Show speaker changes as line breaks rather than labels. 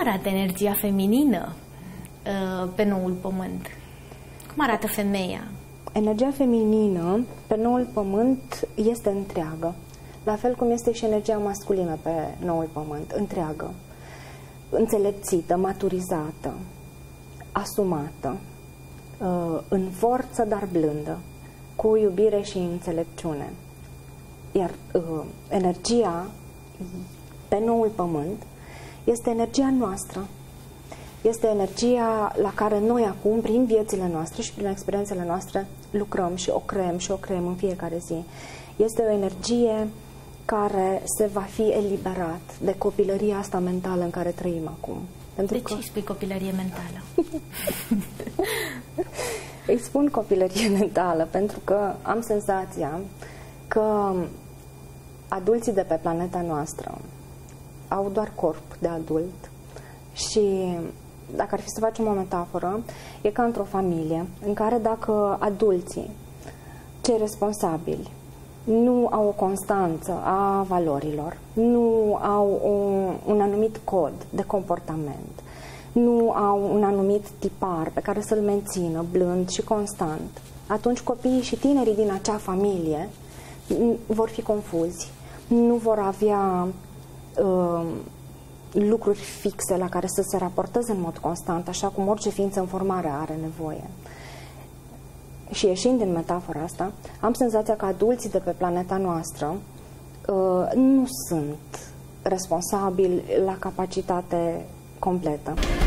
arată energia feminină pe noul pământ? Cum arată femeia?
Energia feminină pe noul pământ este întreagă, la fel cum este și energia masculină pe noul pământ, întreagă, înțelepțită, maturizată, asumată, în forță, dar blândă, cu iubire și înțelepciune. Iar energia pe noul pământ este energia noastră. Este energia la care noi acum, prin viețile noastre și prin experiențele noastre, lucrăm și o creăm în fiecare zi. Este o energie care se va fi eliberat de copilăria asta mentală în care trăim acum.
De ce îi spui copilărie mentală?
Îi spun copilărie mentală pentru că am senzația că adulții de pe planeta noastră au doar corp de adult și dacă ar fi să facem o metaforă, e ca într-o familie în care dacă adulții, cei responsabili, nu au o constanță a valorilor, nu au un anumit cod de comportament, nu au un anumit tipar pe care să-l mențină blând și constant, atunci copiii și tinerii din acea familie vor fi confuzi, nu vor avea lucruri fixe la care să se raporteze în mod constant, așa cum orice ființă în formare are nevoie. Și ieșind din metafora asta, am senzația că adulții de pe planeta noastră nu sunt responsabili la capacitate completă.